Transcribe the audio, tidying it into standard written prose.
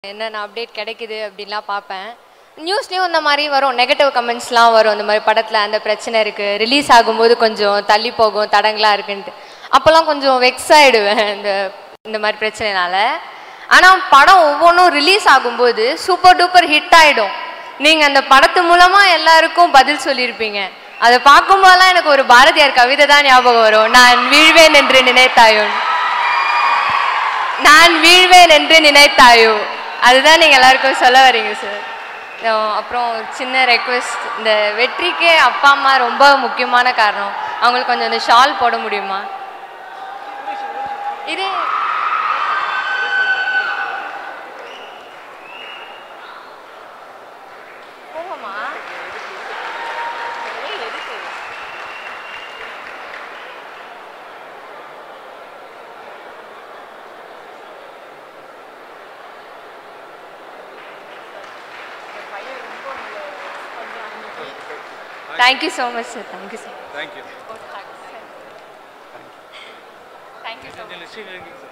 என்னென்ன அப்டேட் கிடைக்குது அப்படின்லாம் பார்ப்பேன். நியூஸ்லேயும் இந்த மாதிரி வரும், நெகட்டிவ் கமெண்ட்ஸ்லாம் வரும். இந்த மாதிரி படத்தில் அந்த பிரச்சனை இருக்குது, ரிலீஸ் ஆகும்போது கொஞ்சம் தள்ளி போகும், தடங்களாக இருக்குன்ட்டு. அப்போல்லாம் கொஞ்சம் வெக்ஸ் ஆகிடுவேன் இந்த மாதிரி பிரச்சனைனால. ஆனால் படம் ஒவ்வொன்றும் ரிலீஸ் ஆகும்போது சூப்பர் டூப்பர் ஹிட் ஆகிடும். நீங்கள் அந்த படத்து மூலமாக எல்லாருக்கும் பதில் சொல்லியிருப்பீங்க. அதை பார்க்கும்போதெல்லாம் எனக்கு ஒரு பாரதியார் கவிதை தான் ஞாபகம் வரும். நான் வீழ்வேன் என்று நினைத்தாயோ, நான் வீழ்வேன் என்று நினைத்தாயோ. அதுதான் நீங்கள் எல்லாருக்கும் சொல்ல வரீங்க சார். அப்புறம் சின்ன ரெக்வெஸ்ட், இந்த வெற்றிக்கே அப்பா அம்மா ரொம்ப முக்கியமான காரணம். அவங்களுக்கு கொஞ்சம் இந்த ஷால் போட முடியுமா? இது போகமா? Thank you so much, sir. Thank you, sir. Thank you. Thank you so much.